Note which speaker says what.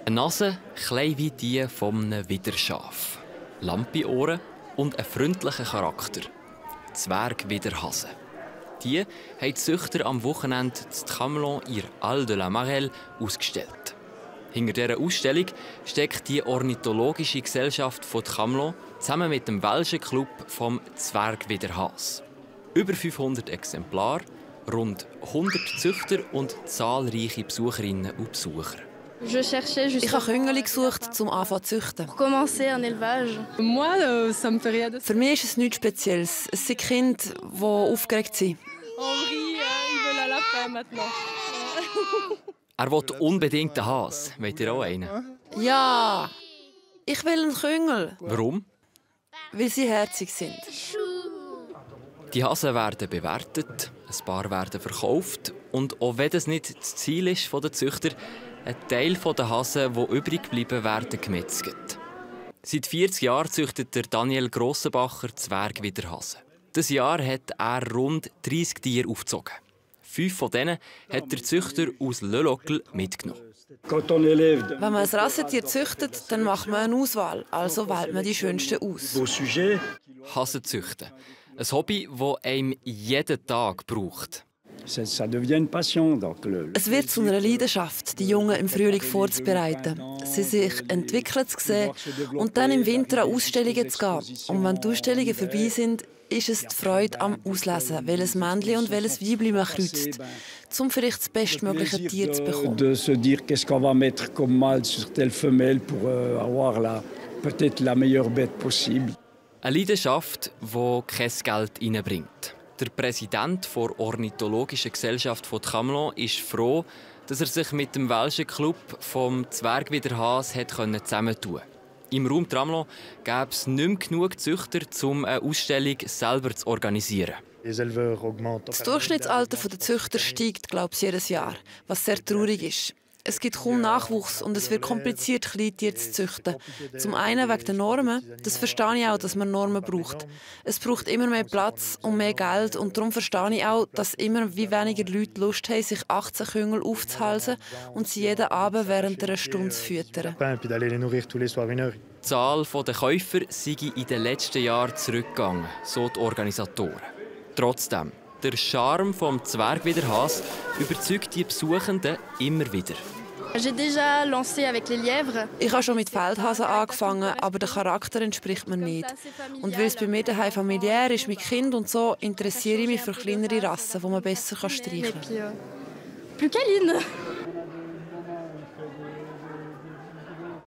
Speaker 1: Eine Nase, klein wie die von einem Widderschaf. Lampiohren und einen freundlichen Charakter. Zwergwidderhase. Die haben die Züchter am Wochenende in Tramelon ihr Al de la Marelle ausgestellt. Hinter dieser Ausstellung steckt die Ornithologische Gesellschaft von Tramelon zusammen mit dem Welschen Club vom Zwergwidderhase. Über 500 Exemplare, rund 100 Züchter und zahlreiche Besucherinnen und Besucher.
Speaker 2: Ich habe Küngeli gesucht, um anfangen zu züchten. Für mich ist es nichts Spezielles. Es sind Kinder, die aufgeregt sind.
Speaker 1: Er will unbedingt einen Hase. Wollt ihr auch einen?
Speaker 2: Ja, ich will einen Küngel.
Speaker 1: Warum?
Speaker 2: Weil sie herzig sind.
Speaker 1: Die Hasen werden bewertet, ein paar werden verkauft und auch wenn das nicht das Ziel ist der Züchter, ein Teil der Hasen, die übrig bleiben, werden gemetzelt. Seit 40 Jahren züchtet der Daniel Grossenbacher Zwergwidderhasen. Dieses Jahr hat er rund 30 Tiere aufgezogen. 5 von denen hat der Züchter aus Le Locle mitgenommen.
Speaker 2: Wenn man ein Rassentier züchtet, dann macht man eine Auswahl. Also wählt man die schönsten aus.
Speaker 1: Hasen züchten. Ein Hobby, das einem jeden Tag braucht.
Speaker 2: Es wird zu einer Leidenschaft, die Jungen im Frühling vorzubereiten, sie sich entwickeln zu sehen und dann im Winter an Ausstellungen zu gehen. Und wenn die Ausstellungen vorbei sind, ist es die Freude am Auslesen, welches Männchen und welches Weibchen man kreuzt, um vielleicht das bestmögliche Tier zu bekommen.
Speaker 1: Eine Leidenschaft, die kein Geld reinbringt. Der Präsident der Ornithologischen Gesellschaft von Tramelon ist froh, dass er sich mit dem Welschen Club vom Zwergwidderhase zusammentun konnte. Im Raum Tramelon gäbe es nicht mehr genug Züchter, um eine Ausstellung selber zu organisieren.
Speaker 2: Das Durchschnittsalter der Züchter steigt, glaube ich, jedes Jahr, was sehr traurig ist. Es gibt kaum Nachwuchs und es wird kompliziert, Kleintiere zu züchten. Zum einen wegen der Normen. Das verstehe ich auch, dass man Normen braucht. Es braucht immer mehr Platz und mehr Geld und darum verstehe ich auch, dass immer weniger Leute Lust haben, sich 18 Küngel aufzuhalsen und sie jeden Abend während einer Stunde zu füttern.
Speaker 1: Die Zahl der Käufer sei in den letzten Jahren zurückgegangen, so die Organisatoren. Trotzdem, der Charme des Zwergwidderhase überzeugt die Besuchenden immer wieder.
Speaker 2: Ich habe schon mit Feldhasen angefangen, aber der Charakter entspricht mir nicht. Und weil es bei mir daheim familiär ist, mit Kind und so, interessiere ich mich für kleinere Rassen, die man besser streicheln kann.